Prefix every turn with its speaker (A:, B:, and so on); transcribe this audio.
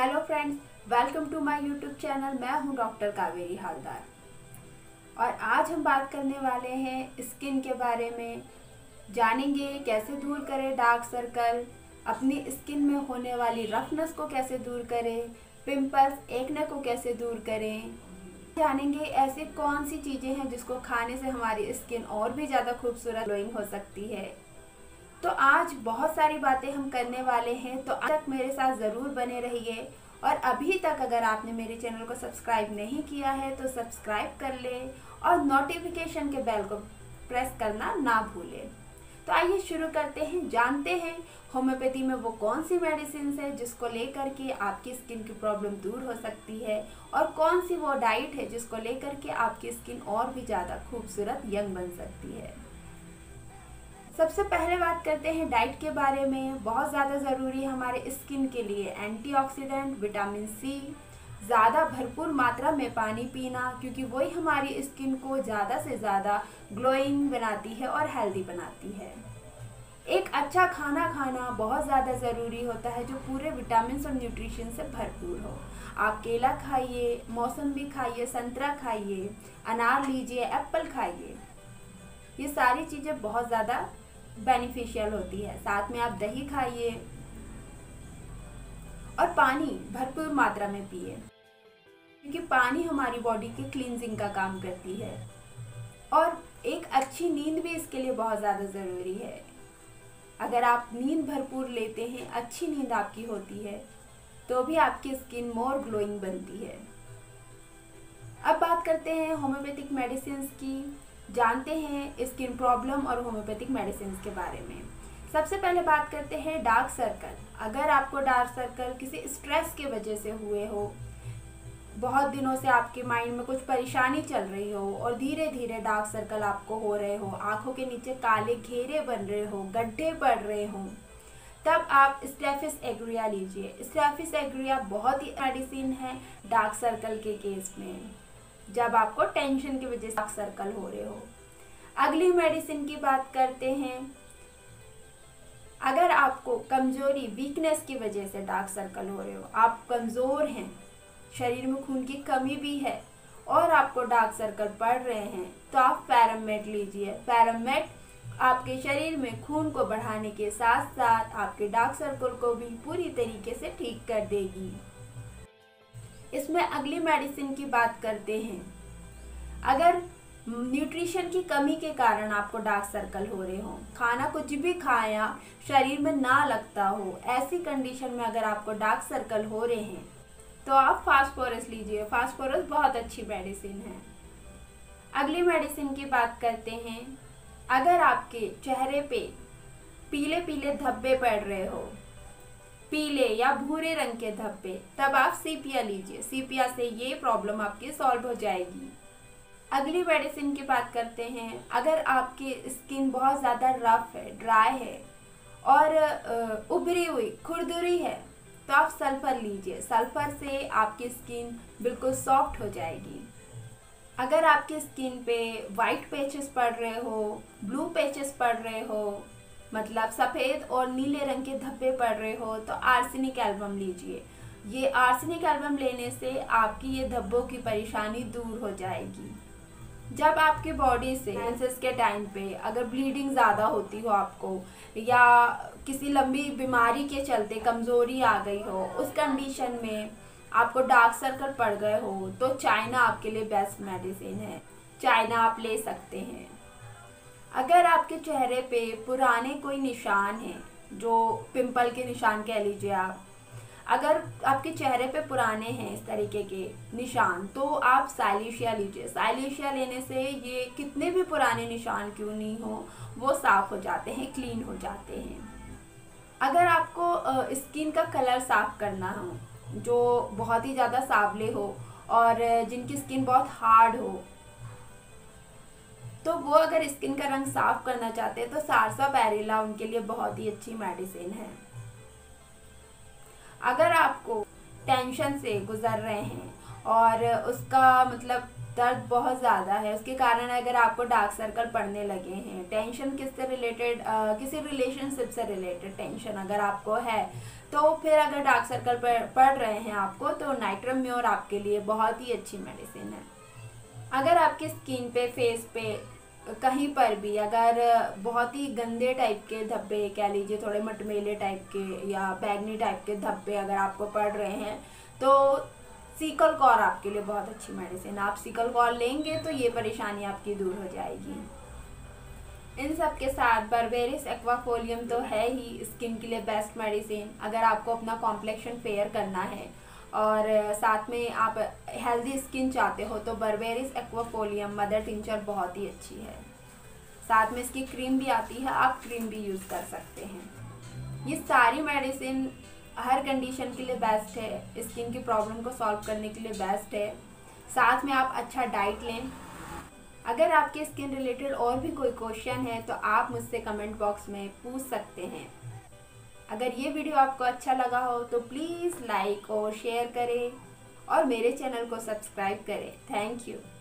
A: Hello friends, welcome to my YouTube channel. मैं हूं doctor Kaveri Haldar और आज हम बात करने वाले हैं स्किन के बारे में। जानेंगे कैसे दूर करें डार्क सर्कल, अपनी स्किन में होने वाली रफनेस को कैसे दूर करें, पिंपल्स, एक्ने को कैसे दूर करें। जानेंगे ऐसी कौन सी चीज़ें हैं जिसको खाने से हमारी स्किन और भी ज़्यादा खूबसूरत ग्लोइंग हो सकती है। तो आज बहुत सारी बातें हम करने वाले हैं, तो आज तक मेरे साथ ज़रूर बने रहिए। और अभी तक अगर आपने मेरे चैनल को सब्सक्राइब नहीं किया है तो सब्सक्राइब कर लें और नोटिफिकेशन के बेल को प्रेस करना ना भूलें। तो आइए शुरू करते हैं, जानते हैं होम्योपैथी में वो कौन सी मेडिसिन है जिसको लेकर के आपकी स्किन की प्रॉब्लम दूर हो सकती है और कौन सी वो डाइट है जिसको लेकर के आपकी स्किन और भी ज़्यादा खूबसूरत यंग बन सकती है। सबसे पहले बात करते हैं डाइट के बारे में। बहुत ज़्यादा ज़रूरी है हमारे स्किन के लिए एंटीऑक्सीडेंट, विटामिन सी, ज़्यादा भरपूर मात्रा में पानी पीना, क्योंकि वही हमारी स्किन को ज़्यादा से ज़्यादा ग्लोइंग बनाती है और हेल्दी बनाती है। एक अच्छा खाना खाना बहुत ज़्यादा ज़रूरी होता है जो पूरे विटामिन और न्यूट्रिशन से भरपूर हो। आप केला खाइए, मौसम्बी खाइए, संतरा खाइए, अनार लीजिए, एप्पल खाइए, ये सारी चीज़ें बहुत ज़्यादा बेनिफिशियल होती है। साथ में आप दही खाइए और पानी भरपूर मात्रा में पिए, क्योंकि पानी हमारी बॉडी के क्लींजिंग का काम करती है। और एक अच्छी नींद भी इसके लिए बहुत ज़्यादा ज़रूरी है। अगर आप नींद भरपूर लेते हैं, अच्छी नींद आपकी होती है, तो भी आपकी स्किन मोर ग्लोइंग बनती है। अब बात करते हैं होम्योपैथिक मेडिसिन की। जानते हैं स्किन प्रॉब्लम और होम्योपैथिक मेडिसिन के बारे में। सबसे पहले बात करते हैं डार्क सर्कल। अगर आपको डार्क सर्कल किसी स्ट्रेस के वजह से हुए हो, बहुत दिनों से आपके माइंड में कुछ परेशानी चल रही हो और धीरे धीरे डार्क सर्कल आपको हो रहे हो, आंखों के नीचे काले घेरे बन रहे हो, गड्ढे पड़ रहे हो, तब आप स्टेफिस एग्रिया लीजिए। स्टेफिस एग्रिया बहुत ही मेडिसिन है डार्क सर्कल के केस में, जब आपको टेंशन की वजह से डार्क सर्कल हो रहे हो। अगली मेडिसिन की बात करते हैं। अगर आपको कमजोरी, वीकनेस की वजह से डार्क सर्कल हो रहे हो, आप कमजोर हैं, शरीर में खून की कमी भी है और आपको डार्क सर्कल पड़ रहे हैं, तो आप फेरमेट लीजिए। फेरमेट आपके शरीर में खून को बढ़ाने के साथ साथ आपके डार्क सर्कल को भी पूरी तरीके से ठीक कर देगी। इसमें अगली मेडिसिन की बात करते हैं। अगर न्यूट्रिशन की कमी के कारण आपको डार्क सर्कल हो रहे हो, खाना कुछ भी खाया शरीर में ना लगता हो, ऐसी कंडीशन में अगर आपको डार्क सर्कल हो रहे हैं तो आप फास्फोरस लीजिए। फास्फोरस बहुत अच्छी मेडिसिन है। अगली मेडिसिन की बात करते हैं। अगर आपके चेहरे पे पीले पीले धब्बे पड़ रहे हो, पीले या भूरे रंग के धब्बे, तब आप सीपिया लीजिए। सीपिया से ये प्रॉब्लम आपकी सॉल्व हो जाएगी। अगली मेडिसिन की बात करते हैं। अगर आपकी स्किन बहुत ज़्यादा रफ है, ड्राई है और उभरी हुई, खुरदुरी है, तो आप सल्फर लीजिए। सल्फर से आपकी स्किन बिल्कुल सॉफ्ट हो जाएगी। अगर आपकी स्किन पे वाइट पैचेस पड़ रहे हो, ब्लू पैचेस पड़ रहे हो, मतलब सफ़ेद और नीले रंग के धब्बे पड़ रहे हो, तो आर्सेनिक एल्बम लीजिए। ये आर्सेनिक एल्बम लेने से आपकी ये धब्बों की परेशानी दूर हो जाएगी। जब आपकी बॉडी से मेंसेस के टाइम पे अगर ब्लीडिंग ज़्यादा होती हो आपको, या किसी लंबी बीमारी के चलते कमज़ोरी आ गई हो, उस कंडीशन में आपको डार्क सर्कल पड़ गए हो, तो चाइना आपके लिए बेस्ट मेडिसिन है। चाइना आप ले सकते हैं। अगर आपके चेहरे पे पुराने कोई निशान हैं, जो पिंपल के निशान कह लीजिए आप, अगर आपके चेहरे पे पुराने हैं इस तरीके के निशान, तो आप साइलेशिया लीजिए। साइलेशिया लेने से ये कितने भी पुराने निशान क्यों नहीं हो, वो साफ हो जाते हैं, क्लीन हो जाते हैं। अगर आपको स्किन का कलर साफ करना हो, जो बहुत ही ज़्यादा सांवले हो और जिनकी स्किन बहुत हार्ड हो, तो वो अगर स्किन का रंग साफ करना चाहते हैं तो सारसापेरिला उनके लिए बहुत ही अच्छी मेडिसिन है। अगर आपको टेंशन से गुजर रहे हैं और उसका मतलब दर्द बहुत ज़्यादा है, उसके कारण अगर आपको डार्क सर्कल पड़ने लगे हैं, टेंशन किससे रिलेटेड, किसी रिलेशनशिप से रिलेटेड टेंशन अगर आपको है, तो फिर अगर डार्क सर्कल पड़ रहे हैं आपको, तो नाइट्रम म्योर आपके लिए बहुत ही अच्छी मेडिसिन है। अगर आपकी स्किन पे, फेस पे, कहीं पर भी अगर बहुत ही गंदे टाइप के धब्बे, कह लीजिए थोड़े मटमेले टाइप के या बैगनी टाइप के धब्बे अगर आपको पड़ रहे हैं, तो सिकल कॉर आपके लिए बहुत अच्छी मेडिसिन। आप सिकल कॉर लेंगे तो ये परेशानी आपकी दूर हो जाएगी। इन सब के साथ बर्बेरिस एक्वाफोलियम तो है ही स्किन के लिए बेस्ट मेडिसिन। अगर आपको अपना कॉम्प्लेक्शन फेयर करना है और साथ में आप हेल्दी स्किन चाहते हो, तो बर्बेरिस एक्वाफोलियम मदर टिंचर बहुत ही अच्छी है। साथ में इसकी क्रीम भी आती है, आप क्रीम भी यूज़ कर सकते हैं। ये सारी मेडिसिन हर कंडीशन के लिए बेस्ट है, स्किन की प्रॉब्लम को सॉल्व करने के लिए बेस्ट है। साथ में आप अच्छा डाइट लें। अगर आपके स्किन रिलेटेड और भी कोई क्वेश्चन है तो आप मुझसे कमेंट बॉक्स में पूछ सकते हैं। अगर ये वीडियो आपको अच्छा लगा हो तो प्लीज़ लाइक और शेयर करें और मेरे चैनल को सब्सक्राइब करें। Thank you.